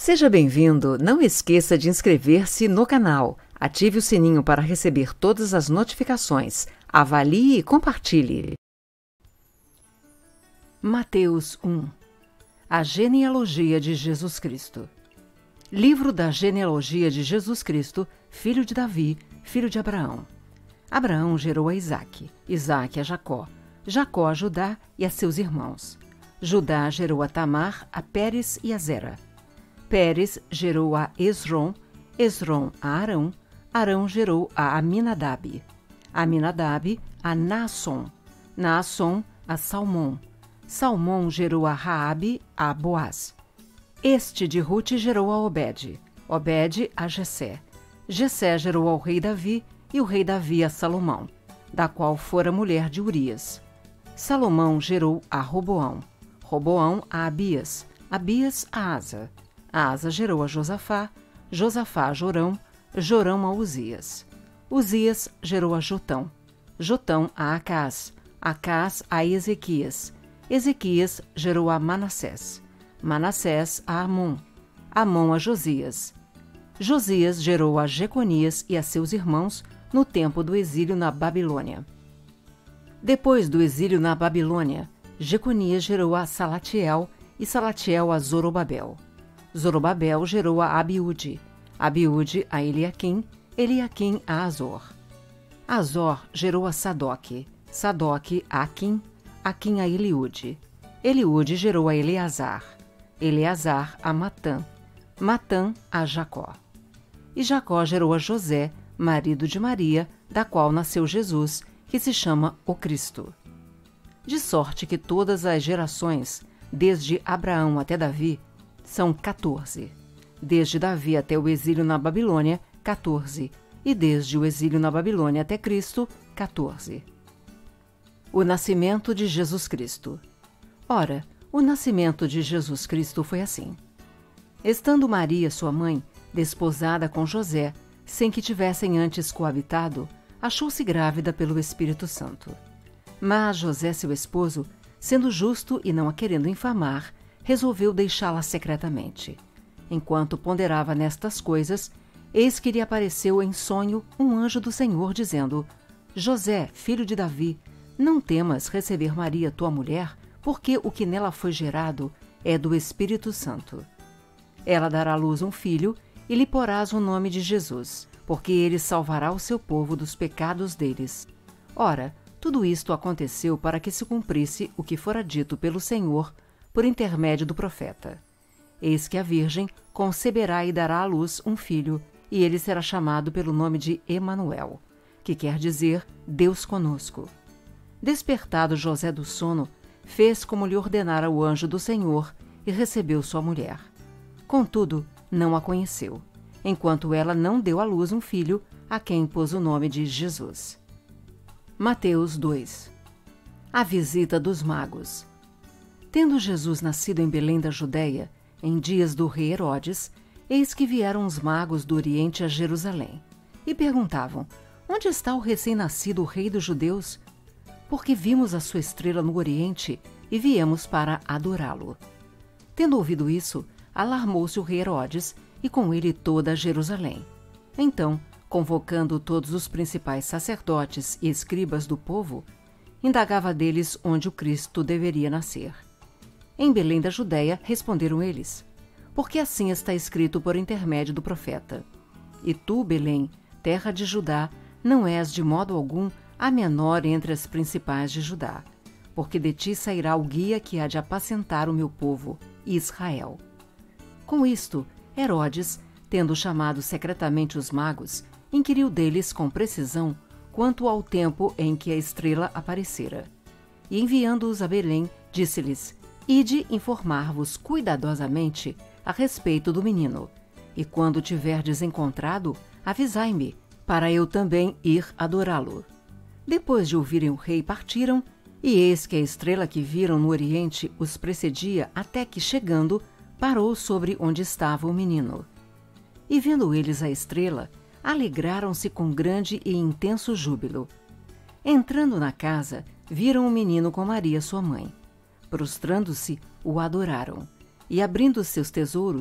Seja bem-vindo! Não esqueça de inscrever-se no canal. Ative o sininho para receber todas as notificações. Avalie e compartilhe. Mateus 1. A genealogia de Jesus Cristo. Livro da genealogia de Jesus Cristo, filho de Davi, filho de Abraão. Abraão gerou a Isaque, Isaque a Jacó, Jacó a Judá e a seus irmãos. Judá gerou a Tamar, a Pérez e a Zera. Pérez gerou a Esrom, Esrom a Arão, Arão gerou a Aminadab, Aminadab a Naasson, Naasson a Salmão, Salmão gerou a Raabe a Boaz. Este de Rute gerou a Obed, Obed a Jessé, Jessé gerou ao rei Davi e o rei Davi a Salomão, da qual fora mulher de Urias. Salomão gerou a Roboão, Roboão a Abias, Abias a Asa. Asa gerou a Josafá, Josafá a Jorão, Jorão a Uzias. Uzias gerou a Jotão, Jotão a Acás, Acás a Ezequias. Ezequias gerou a Manassés, Manassés a Amon, Amon a Josias. Josias gerou a Jeconias e a seus irmãos no tempo do exílio na Babilônia. Depois do exílio na Babilônia, Jeconias gerou a Salatiel e Salatiel a Zorobabel. Zorobabel gerou a Abiúde, Abiúde a Eliaquim, Eliaquim a Azor. Azor gerou a Sadoque, Sadoque a Aquim, Aquim a Eliúde. Eliúde gerou a Eleazar, Eleazar a Matã, Matã a Jacó. E Jacó gerou a José, marido de Maria, da qual nasceu Jesus, que se chama o Cristo. De sorte que todas as gerações, desde Abraão até Davi, são 14. Desde Davi até o exílio na Babilônia, 14. E desde o exílio na Babilônia até Cristo, 14. O nascimento de Jesus Cristo. Ora, o nascimento de Jesus Cristo foi assim. Estando Maria, sua mãe, desposada com José, sem que tivessem antes coabitado, achou-se grávida pelo Espírito Santo. Mas José, seu esposo, sendo justo e não a querendo infamar, resolveu deixá-la secretamente. Enquanto ponderava nestas coisas, eis que lhe apareceu em sonho um anjo do Senhor, dizendo: José, filho de Davi, não temas receber Maria, tua mulher, porque o que nela foi gerado é do Espírito Santo. Ela dará à luz um filho, e lhe porás o nome de Jesus, porque ele salvará o seu povo dos pecados deles. Ora, tudo isto aconteceu para que se cumprisse o que fora dito pelo Senhor por intermédio do profeta. Eis que a Virgem conceberá e dará à luz um filho, e ele será chamado pelo nome de Emanuel, que quer dizer Deus conosco. Despertado José do sono, fez como lhe ordenara o anjo do Senhor e recebeu sua mulher. Contudo, não a conheceu, enquanto ela não deu à luz um filho, a quem pôs o nome de Jesus. Mateus 2. A visita dos magos. Tendo Jesus nascido em Belém da Judéia, em dias do rei Herodes, eis que vieram os magos do Oriente a Jerusalém, e perguntavam: Onde está o recém-nascido rei dos judeus? Porque vimos a sua estrela no Oriente e viemos para adorá-lo. Tendo ouvido isso, alarmou-se o rei Herodes e com ele toda Jerusalém. Então, convocando todos os principais sacerdotes e escribas do povo, indagava deles onde o Cristo deveria nascer. Em Belém da Judéia, responderam eles, porque assim está escrito por intermédio do profeta: E tu, Belém, terra de Judá, não és de modo algum a menor entre as principais de Judá, porque de ti sairá o guia que há de apacentar o meu povo, Israel. Com isto, Herodes, tendo chamado secretamente os magos, inquiriu deles com precisão quanto ao tempo em que a estrela aparecera. E enviando-os a Belém, disse-lhes: Ide informar-vos cuidadosamente a respeito do menino, e quando tiverdes encontrado, avisai-me, para eu também ir adorá-lo. Depois de ouvirem o rei, partiram, e eis que a estrela que viram no Oriente os precedia até que, chegando, parou sobre onde estava o menino. E vendo eles a estrela, alegraram-se com grande e intenso júbilo. Entrando na casa, viram o menino com Maria, sua mãe. Prostrando-se, o adoraram, e abrindo seus tesouros,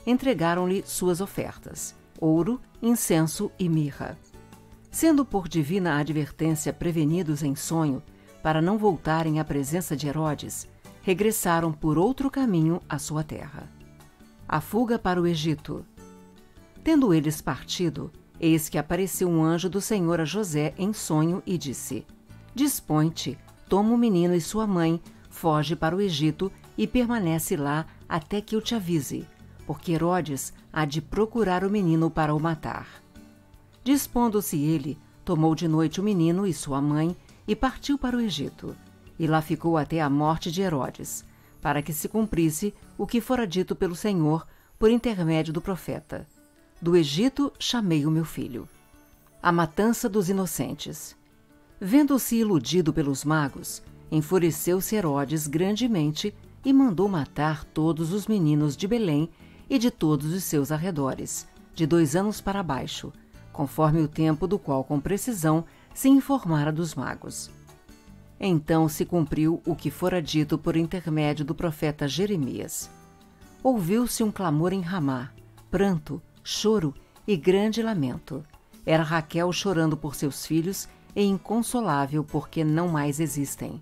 entregaram-lhe suas ofertas: ouro, incenso e mirra. Sendo por divina advertência prevenidos em sonho, para não voltarem à presença de Herodes, regressaram por outro caminho à sua terra. A fuga para o Egito. Tendo eles partido, eis que apareceu um anjo do Senhor a José em sonho e disse: Dispõe-te, toma o menino e sua mãe, foge para o Egito e permanece lá até que eu te avise, porque Herodes há de procurar o menino para o matar. Dispondo-se ele, tomou de noite o menino e sua mãe e partiu para o Egito, e lá ficou até a morte de Herodes, para que se cumprisse o que fora dito pelo Senhor por intermédio do profeta: Do Egito chamei o meu filho. A matança dos inocentes. Vendo-se iludido pelos magos, enfureceu-se Herodes grandemente e mandou matar todos os meninos de Belém e de todos os seus arredores, de 2 anos para baixo, conforme o tempo do qual com precisão se informara dos magos. Então se cumpriu o que fora dito por intermédio do profeta Jeremias. Ouviu-se um clamor em Ramá, pranto, choro e grande lamento. Era Raquel chorando por seus filhos e inconsolável porque não mais existem.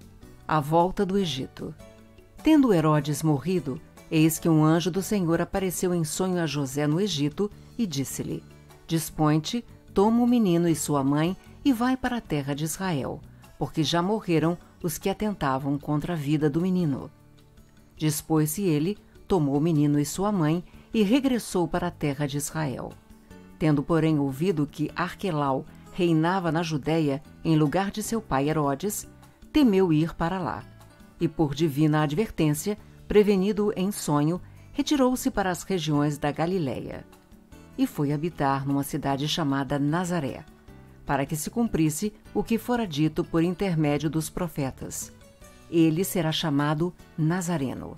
A volta do Egito. Tendo Herodes morrido, eis que um anjo do Senhor apareceu em sonho a José no Egito e disse-lhe: Dispõe-te, toma o menino e sua mãe e vai para a terra de Israel, porque já morreram os que atentavam contra a vida do menino. Dispôs-se ele, tomou o menino e sua mãe e regressou para a terra de Israel. Tendo, porém, ouvido que Arquelau reinava na Judéia em lugar de seu pai Herodes, temeu ir para lá, e por divina advertência, prevenido em sonho, retirou-se para as regiões da Galiléia, e foi habitar numa cidade chamada Nazaré, para que se cumprisse o que fora dito por intermédio dos profetas: ele será chamado Nazareno.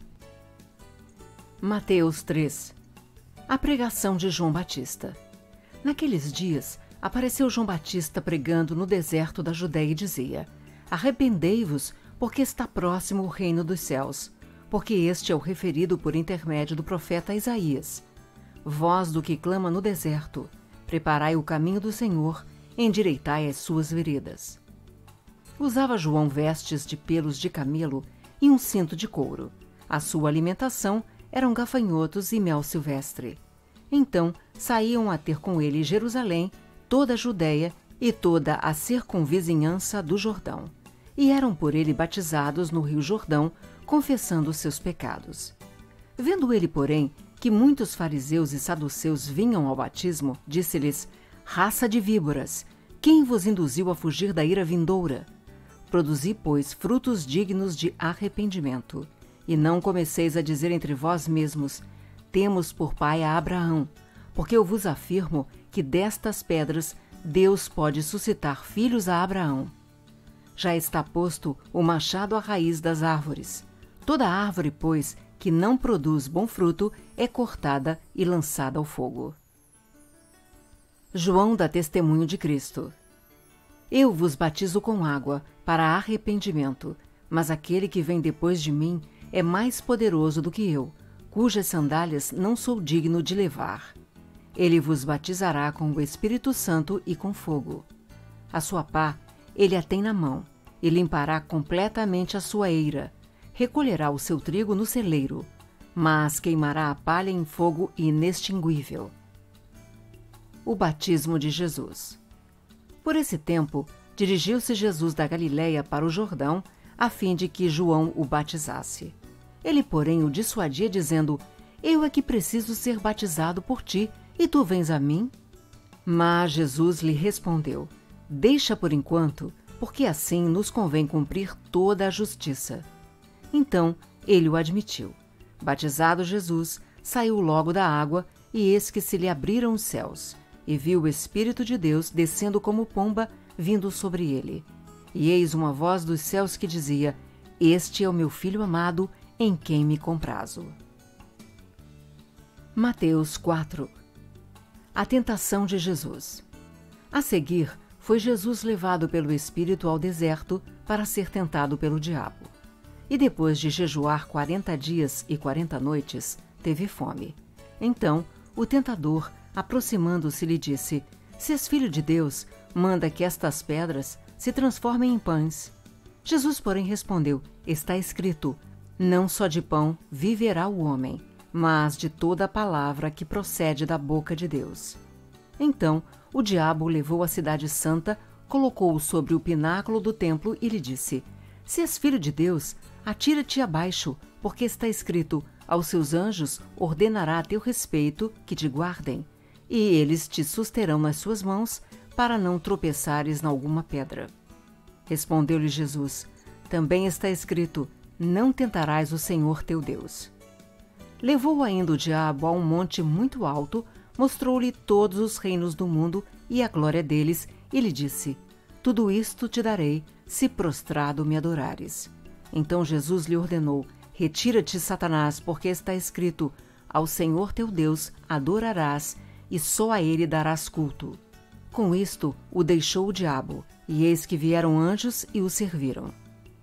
Mateus 3. A pregação de João Batista. Naqueles dias, apareceu João Batista pregando no deserto da Judéia e dizia: Arrependei-vos, porque está próximo o reino dos céus, porque este é o referido por intermédio do profeta Isaías. Voz do que clama no deserto: preparai o caminho do Senhor, endireitai as suas veredas. Usava João vestes de pelos de camelo e um cinto de couro. A sua alimentação eram gafanhotos e mel silvestre. Então saíam a ter com ele Jerusalém, toda a Judéia e toda a circunvizinhança do Jordão, e eram por ele batizados no rio Jordão, confessando seus pecados. Vendo ele, porém, que muitos fariseus e saduceus vinham ao batismo, disse-lhes: Raça de víboras, quem vos induziu a fugir da ira vindoura? Produzi, pois, frutos dignos de arrependimento, e não comeceis a dizer entre vós mesmos: Temos por pai a Abraão, porque eu vos afirmo que destas pedras Deus pode suscitar filhos a Abraão. Já está posto o machado à raiz das árvores. Toda árvore, pois, que não produz bom fruto, é cortada e lançada ao fogo. João dá testemunho de Cristo. Eu vos batizo com água para arrependimento, mas aquele que vem depois de mim é mais poderoso do que eu, cujas sandálias não sou digno de levar. Ele vos batizará com o Espírito Santo e com fogo. A sua pá ele a tem na mão, e limpará completamente a sua eira, recolherá o seu trigo no celeiro, mas queimará a palha em fogo inextinguível. O batismo de Jesus. Por esse tempo, dirigiu-se Jesus da Galiléia para o Jordão, a fim de que João o batizasse. Ele, porém, o dissuadia, dizendo: Eu é que preciso ser batizado por ti, e tu vens a mim? Mas Jesus lhe respondeu: Deixa por enquanto, porque assim nos convém cumprir toda a justiça. Então ele o admitiu. Batizado Jesus, saiu logo da água, e eis que se lhe abriram os céus, e viu o Espírito de Deus descendo como pomba, vindo sobre ele. E eis uma voz dos céus que dizia: Este é o meu Filho amado, em quem me comprazo. Mateus 4. A tentação de Jesus. A seguir, foi Jesus levado pelo Espírito ao deserto para ser tentado pelo diabo. E depois de jejuar 40 dias e 40 noites, teve fome. Então, o tentador, aproximando-se, lhe disse: Se és filho de Deus, manda que estas pedras se transformem em pães. Jesus, porém, respondeu: Está escrito: Não só de pão viverá o homem, mas de toda a palavra que procede da boca de Deus. Então, o diabo o levou à cidade santa, colocou-o sobre o pináculo do templo e lhe disse: Se és filho de Deus, atira-te abaixo, porque está escrito: Aos seus anjos ordenará a teu respeito que te guardem, e eles te susterão nas suas mãos, para não tropeçares em alguma pedra. Respondeu-lhe Jesus: Também está escrito: Não tentarás o Senhor teu Deus. Levou ainda o diabo a um monte muito alto, mostrou-lhe todos os reinos do mundo e a glória deles, e lhe disse: Tudo isto te darei, se prostrado me adorares. Então Jesus lhe ordenou: Retira-te, Satanás, porque está escrito: Ao Senhor teu Deus adorarás, e só a ele darás culto. Com isto o deixou o diabo, e eis que vieram anjos e o serviram.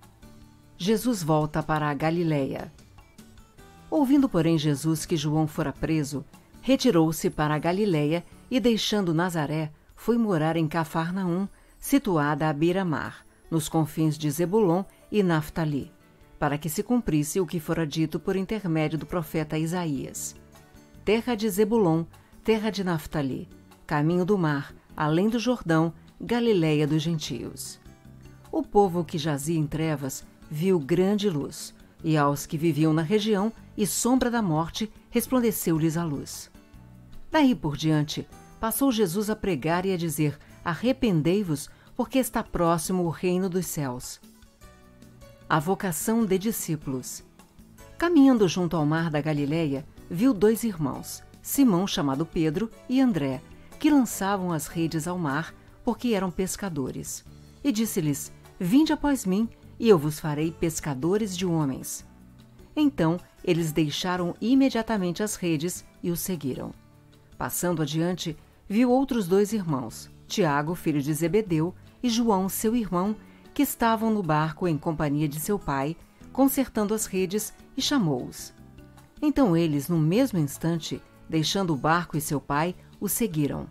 Jesus volta para a Galiléia. Ouvindo, porém, Jesus que João fora preso, retirou-se para a Galiléia e, deixando Nazaré, foi morar em Cafarnaum, situada à beira-mar, nos confins de Zebulon e Naftali, para que se cumprisse o que fora dito por intermédio do profeta Isaías: Terra de Zebulon, terra de Naftali, caminho do mar, além do Jordão, Galiléia dos gentios. O povo que jazia em trevas viu grande luz, e aos que viviam na região e sombra da morte resplandeceu-lhes a luz. Daí por diante, passou Jesus a pregar e a dizer: Arrependei-vos, porque está próximo o reino dos céus. A vocação de discípulos. Caminhando junto ao mar da Galiléia, viu 2 irmãos, Simão, chamado Pedro, e André, que lançavam as redes ao mar, porque eram pescadores. E disse-lhes: Vinde após mim, e eu vos farei pescadores de homens. Então eles deixaram imediatamente as redes e o seguiram. Passando adiante, viu outros 2 irmãos, Tiago, filho de Zebedeu, e João, seu irmão, que estavam no barco em companhia de seu pai, consertando as redes, e chamou-os. Então eles, no mesmo instante, deixando o barco e seu pai, o seguiram.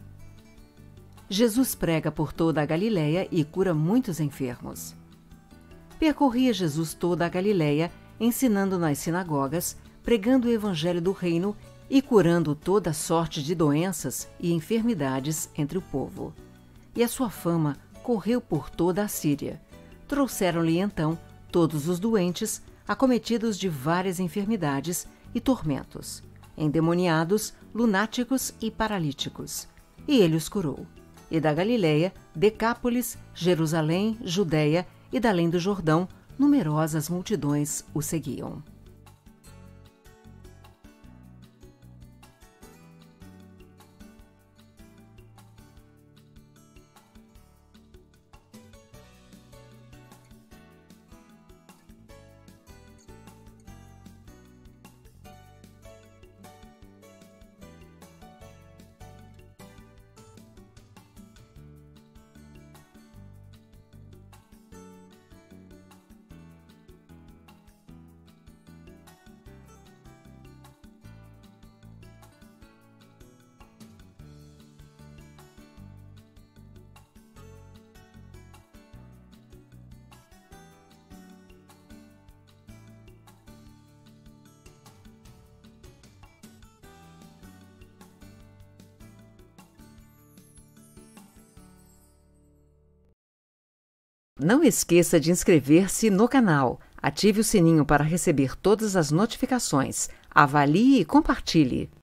Jesus prega por toda a Galiléia e cura muitos enfermos. Percorria Jesus toda a Galiléia, ensinando nas sinagogas, pregando o evangelho do reino e curando toda sorte de doenças e enfermidades entre o povo. E a sua fama correu por toda a Síria. Trouxeram-lhe então todos os doentes, acometidos de várias enfermidades e tormentos, endemoniados, lunáticos e paralíticos. E ele os curou. E da Galiléia, Decápolis, Jerusalém, Judéia e da além do Jordão, numerosas multidões o seguiam. Não esqueça de inscrever-se no canal, ative o sininho para receber todas as notificações, avalie e compartilhe.